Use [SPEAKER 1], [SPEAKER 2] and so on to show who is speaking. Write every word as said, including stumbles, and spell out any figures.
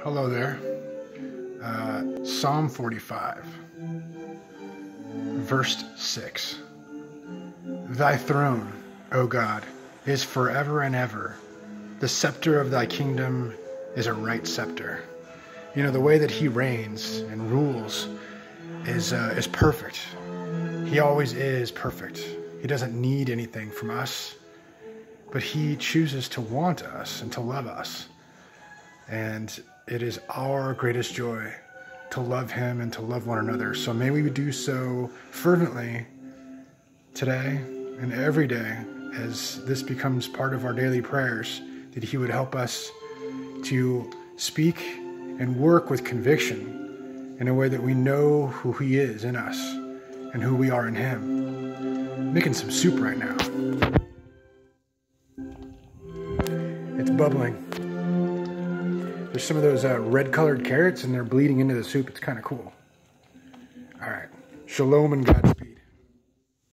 [SPEAKER 1] Hello there. Uh, Psalm forty-five, verse six. Thy throne, O God, is forever and ever. The scepter of thy kingdom is a right scepter. You know, the way that he reigns and rules is uh, is perfect. He always is perfect. He doesn't need anything from us, but he chooses to want us and to love us. And it is our greatest joy to love him and to love one another. So may we do so fervently today and every day as this becomes part of our daily prayers, that he would help us to speak and work with conviction in a way that we know who he is in us and who we are in him. I'm making some soup right now. It's bubbling. There's some of those uh, red colored carrots and they're bleeding into the soup. It's kind of cool. All right. Shalom and God.